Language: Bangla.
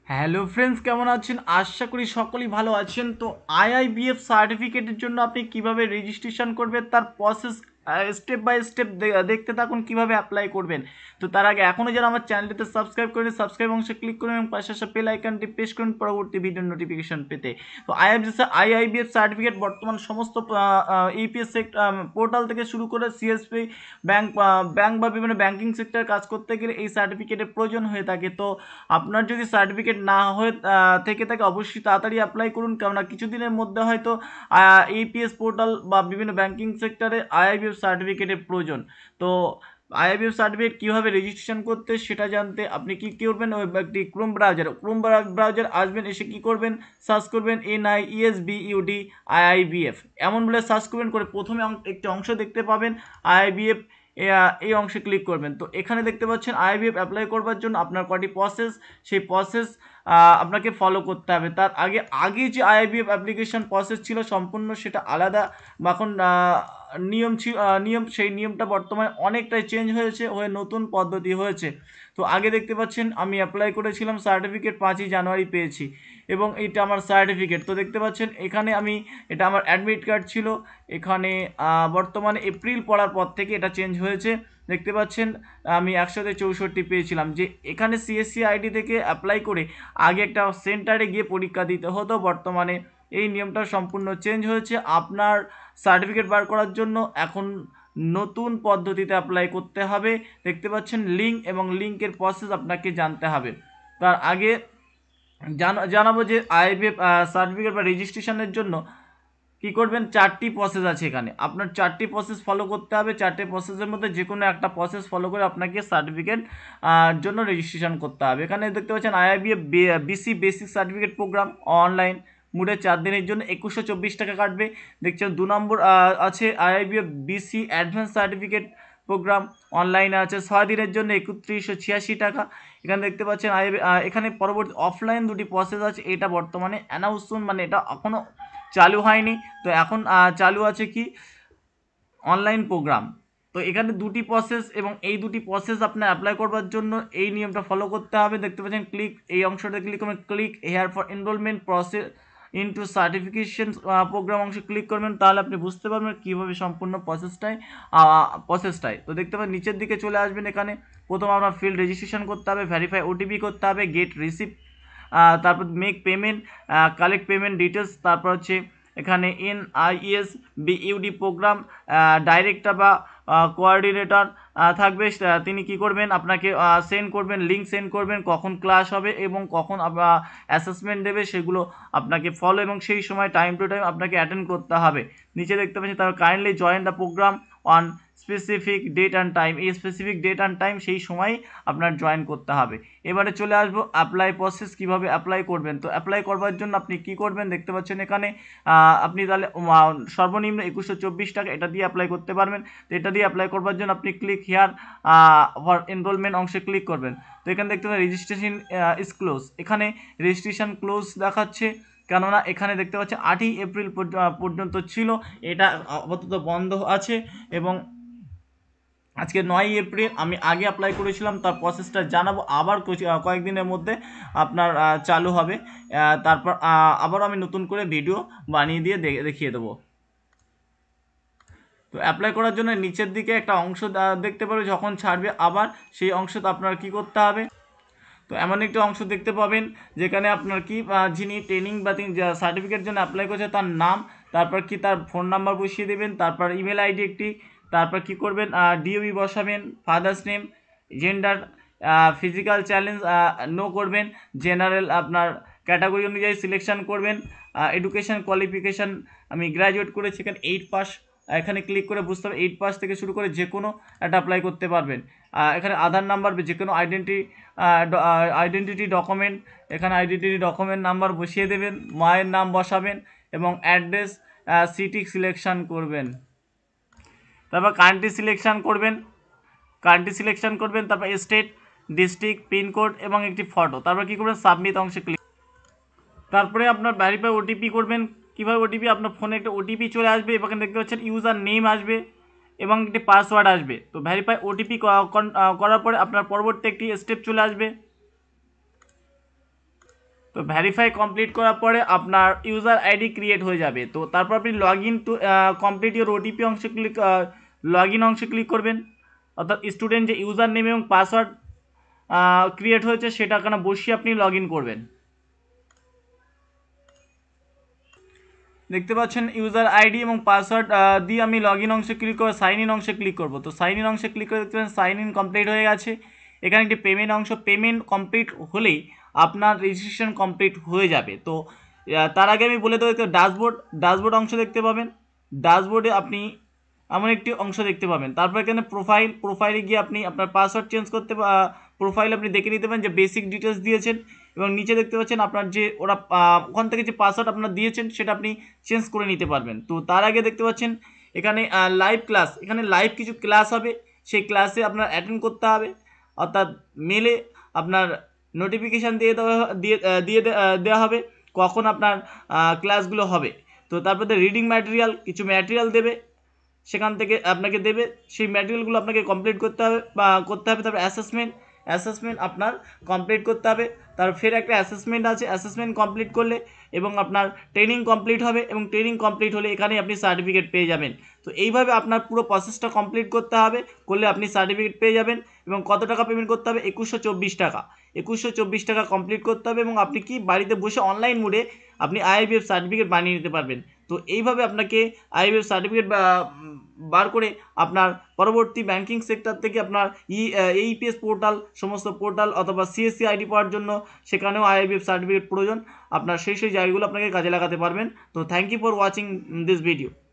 হ্যালো ফ্রেন্ডস, কেমন আছেন? আশা করি সকলেই ভালো আছেন। তো আইআইবিএফ সার্টিফিকেটের জন্য আপনি কিভাবে রেজিস্ট্রেশন করবেন তার প্রসেস স্টেপ বাই স্টেপ দেখতে থাকুন কিভাবে অ্যাপ্লাই করবেন। তো তার আগে এখনও যারা আমার চ্যানেলটিতে সাবস্ক্রাইব করেন, সাবস্ক্রাইব অংশে ক্লিক করুন এবং পাশে আসা বেল আইকনটি প্রেস করুন পরবর্তী ভিডিও নোটিফিকেশন পেতে। তো আইআইবিএফ সার্টিফিকেট বর্তমান সমস্ত ইপিএস পোর্টাল থেকে শুরু করে সিএসপি ব্যাংক বা বিভিন্ন ব্যাংকিং সেক্টর কাজ করতে গেলে এই সার্টিফিকেটের প্রয়োজন হয়ে থাকে। তো আপনার যদি সার্টিফিকেট না হয়ে থেকে থাকে অবশ্যই তাড়াতাড়ি অ্যাপ্লাই করুন, কেননা কিছুদিনের মধ্যে হয়তো ইপিএস পোর্টাল বা বিভিন্ন ব্যাংকিং সেক্টরে আইআইবিএফ সার্টিফিকেটের প্রয়োজন। তো আইআইবিএফ সার্টিফিকেট কীভাবে রেজিস্ট্রেশন করতে সেটা জানতে আপনি কী করবেন, ওই একটি ক্রোম ব্রাউজার আসবেন, এসে কী করবেন, সার্চ করবেন NIESBUD আইআইবিএফ এমন বলে সার্চ করবেন, করে প্রথমে একটি অংশ দেখতে পাবেন আইআইবিএফ, এই অংশে ক্লিক করবেন। তো এখানে দেখতে পাচ্ছেন আইবিএফ অ্যাপ্লাই করবার জন্য আপনার কটি প্রসেস, সেই প্রসেস আপনাকে ফলো করতে হবে। তার আগে যে আইবিএফ অ্যাপ্লিকেশন প্রসেস ছিল সম্পূর্ণ সেটা আলাদা, বা এখন নিয়ম সেই নিয়মটা বর্তমানে অনেকটাই চেঞ্জ হয়ে নতুন পদ্ধতি হয়েছে। তো আগে দেখতে পাচ্ছেন আমি অ্যাপ্লাই করেছিলাম, সার্টিফিকেট 5ই জানুয়ারি পেয়েছি এবং এইটা আমার সার্টিফিকেট। তো দেখতে পাচ্ছেন এখানে এটা আমার অ্যাডমিট কার্ড ছিল। এখানে বর্তমানে এপ্রিল পড়ার পর থেকে এটা চেঞ্জ হয়েছে। দেখতে পাচ্ছেন আমি 164 পেয়েছিলাম। যে এখানে সিএসসি আইডি থেকে অ্যাপ্লাই করে আগে একটা সেন্টারে গিয়ে পরীক্ষা দিতে হতো, বর্তমানে এই নিয়মটা সম্পূর্ণ চেঞ্জ হয়েছে। আপনার সার্টিফিকেট বার করার জন্য এখন নতুন পদ্ধতিতে অ্যাপ্লাই করতে হবে। দেখতে পাচ্ছেন লিঙ্ক, এবং লিঙ্কের প্রসেস আপনাকে জানতে হবে। তার আগে জানাবো যে আইবিএফ সার্টিফিকেট বা রেজিস্ট্রেশনের জন্য কি করবেন। 4টি প্রসেস আছে, এখানে আপনার 4টি প্রসেস ফলো করতে হবে। 4টে প্রসেসের মধ্যে যে কোনো একটা প্রসেস ফলো করে আপনাকে সার্টিফিকেট জন্য রেজিস্ট্রেশন করতে হবে। এখানে দেখতে পাচ্ছেন IIBF BC basic certificate programme online মুডে 4 দিনের জন্য 2124 টাকা কাটবে। দেখছেন 2 নম্বর আছে IIBF BC advance certificate programme, অনলাইনে আছে 6 দিনের জন্য 3186 টাকা। এখানে দেখতে পাচ্ছেন এখানে পরবর্তী অফলাইন দুটি প্রসেস আছে, এটা বর্তমানে অ্যানাউন্সমেন্ট মানে এটা এখনও চালু হয়নি। তো এখন চালু আছে কি অনলাইন প্রোগ্রাম। তো এখানে দুটি প্রসেস, এবং এই দুটি প্রসেস আপনার অ্যাপ্লাই করবার জন্য এই নিয়মটা ফলো করতে হবে। দেখতে পাচ্ছেন এই অংশটা ক্লিক করবেন, click here for enrolment process into certification programme অংশে ক্লিক করবেন, তাহলে আপনি বুঝতে পারবেন কীভাবে সম্পূর্ণ প্রসেসটাই। তো দেখতে পাবেন নিচের দিকে চলে আসবেন। এখানে প্রথম আপনার ফিল্ড রেজিস্ট্রেশন করতে হবে, ভেরিফাই ওটিপি করতে হবে, গেট রিসিপ্ট, তারপর make payment, collect payment details, তারপর হচ্ছে এখানে NIESBUD প্রোগ্রাম ডাইরেক্টর বা কোঅর্ডিনেটর থাকবে, তিনি কি করবেন আপনাকে সেন্ড করবেন, লিঙ্ক সেন্ড করবেন, কখন ক্লাস হবে এবং কখন অ্যাসেসমেন্ট দেবে সেগুলো আপনাকে ফলো, এবং সেই সময় টাইম টু টাইম আপনাকে অ্যাটেন্ড করতে হবে। নিচে দেখতে পাচ্ছি তার kindly join the programme on specific date and time, এই স্পেসিফিক ডেট অ্যান্ড টাইম সেই সময় আপনার জয়েন করতে হবে। এবারে চলে আসবো অ্যাপ্লাই প্রসেস, কিভাবে অ্যাপ্লাই করবেন। তো অ্যাপ্লাই করবার জন্য আপনি কি করবেন, দেখতে পাচ্ছেন এখানে আপনি তাহলে সর্বনিম্ন 2124 টাকা এটা দিয়ে অ্যাপ্লাই করতে পারবেন। তো এটা দিয়ে অ্যাপ্লাই করবার জন্য আপনি ক্লিক হেয়ার ফর এনরোলমেন্ট অংশে ক্লিক করবেন। তো এখানে দেখতে পাবেন রেজিস্ট্রেশন ইজ ক্লোজ, এখানে রেজিস্ট্রেশন ক্লোজ দেখাচ্ছে, কেননা এখানে দেখতে পাচ্ছেন 8ই এপ্রিল পর্যন্ত ছিল, এটা আপাতত বন্ধ আছে। এবং আজকে 9ই এপ্রিল, আমি আগে অ্যাপ্লাই করেছিলাম, তার প্রসেসটা জানাবো। আবার কয়েকদিনের মধ্যে আপনার চালু হবে। তারপর আবার আমি নতুন করে ভিডিও বানিয়ে দিয়ে দেখিয়ে দেবো। তো অ্যাপ্লাই করার জন্য নিচের দিকে একটা অংশ দেখতে পাবে, যখন ছাড়বে আবার সেই অংশতে আপনার কি করতে হবে। তো এমন একটি অংশ দেখতে পাবেন যেখানে আপনার কি যিনি ট্রেনিং বা তিনি সার্টিফিকেট জন্য অ্যাপ্লাই করছে তার নাম, তারপর কি তার ফোন নাম্বার বসিয়ে দেবেন, তারপর ইমেল আইডি একটি, তারপর কি করবেন ডিওবি বসাবেন, father's name, gender, physical challenge no করবেন, জেনারেল আপনার ক্যাটাগরি অনুযায়ী সিলেকশন করবেন, এডুকেশন কোয়ালিফিকেশান আমি গ্র্যাজুয়েট করেছি, এখানে 8 পাস, এখানে ক্লিক করে বুঝতে হবে 8 পাস থেকে শুরু করে যে কোনো একটা অ্যাপ্লাই করতে পারবেন। এখানে আধার নাম্বার, যে কোনো আইডেন্টিটি ডকুমেন্ট, এখানে আইডেন্টিটি ডকুমেন্ট নাম্বার বসিয়ে দেবেন, মায়ের নাম বসাবেন এবং অ্যাড্রেস সিটি সিলেকশন করবেন, তারপর কান্ট্রি সিলেকশন করবেন, তারপর স্টেট, ডিস্ট্রিক্ট, পিনকোড এবং একটি ফটো, তারপর কী করবেন সাবমিট অংশে ক্লিক। তারপরে আপনার ভেরিফাই ওটিপি করবেন। কীভাবে ওটিপি, আপনার ফোনে একটা ওটিপি চলে আসবে, এখানে দেখতে পাচ্ছেন ইউজার নেম আসবে এবং একটি পাসওয়ার্ড আসবে। তো ভেরিফাই ওটিপি করার পরে আপনার পরবর্তী একটি স্টেপ চলে আসবে। তো ভেরিফাই কমপ্লিট করার পরে আপনার ইউজার আইডি ক্রিয়েট হয়ে যাবে। তো তারপর আপনি log in to complete your OTP অংশে লগ ইন অংশে ক্লিক করবেন, অর্থাৎ স্টুডেন্ট যে ইউজার নেম এবং পাসওয়ার্ড ক্রিয়েট হয়েছে সেটা এখানে বসিয়ে আপনি লগ ইন করবেন। দেখতে পাচ্ছেন ইউজার আইডি এবং পাসওয়ার্ড দিয়ে আমি লগ ইন অংশে ক্লিক করে সাইন ইন অংশে ক্লিক করব। তো সাইন ইন অংশে ক্লিক করে দেখতে পাচ্ছেন সাইন ইন কমপ্লিট হয়ে গেছে। এখানে একটি পেমেন্ট অংশ, পেমেন্ট কমপ্লিট হলেই আপনার রেজিস্ট্রেশন কমপ্লিট হয়ে যাবে। তো তার আগে আমি বলে দেবো, ড্যাশবোর্ড অংশ দেখতে পাবেন। ড্যাশবোর্ডে আপনি এমন একটি অংশ দেখতে পাবেন। তারপর এখানে প্রোফাইলে গিয়ে আপনি আপনার পাসওয়ার্ড চেঞ্জ করতে, প্রোফাইল আপনি দেখে নিতে পারেন যে বেসিক ডিটেলস দিয়েছেন, এবং নিচে দেখতে পাচ্ছেন আপনার যে ওরা ওখান থেকে যে পাসওয়ার্ড আপনার দিয়েছেন সেটা আপনি চেঞ্জ করে নিতে পারবেন। তো তার আগে দেখতে পাচ্ছেন এখানে লাইভ ক্লাস, এখানে লাইভ কিছু ক্লাস হবে, সেই ক্লাসে আপনার অ্যাটেন্ড করতে হবে, অর্থাৎ মেলে আপনার নোটিফিকেশান দেওয়া হবে কখন আপনার ক্লাসগুলো হবে। তো তারপরে রিডিং ম্যাটেরিয়াল, কিছু ম্যাটেরিয়াল দেবে, সেখান থেকে আপনাকে দেবে, সেই ম্যাটেরিয়ালগুলো আপনাকে কমপ্লিট করতে হবে। তারপর অ্যাসেসমেন্ট আপনার কমপ্লিট করতে হবে। তার ফের একটা অ্যাসেসমেন্ট আছে, অ্যাসেসমেন্ট কমপ্লিট করলে এবং আপনার ট্রেনিং কমপ্লিট হবে, এবং ট্রেনিং কমপ্লিট হলে এখানেই আপনি সার্টিফিকেট পেয়ে যাবেন। তো এইভাবে আপনার পুরো প্রসেসটা কমপ্লিট করতে হবে, করলে আপনি সার্টিফিকেট পেয়ে যাবেন। এবং কত টাকা পেমেন্ট করতে হবে? 2124 টাকা। 2124 টাকা কমপ্লিট করতে হবে, এবং আপনি কি বাড়িতে বসে অনলাইন মোডে আপনি আইআইবিএফ সার্টিফিকেট বানিয়ে নিতে পারবেন। তো এইভাবে আপনাকে আইআইবিএফ সার্টিফিকেট বার করে আপনার পরবর্তী ব্যাংকিং সেক্টর থেকে আপনার এইপিএস পোর্টাল, সমস্ত পোর্টাল অথবা সিএসসি আইডি পাওয়ার জন্য সেখানেও আইআইবিএফ সার্টিফিকেট প্রয়োজন। আপনার সেই জায়গাগুলো আপনাকে কাজে লাগাতে পারবেন। তো thank you for watching this video.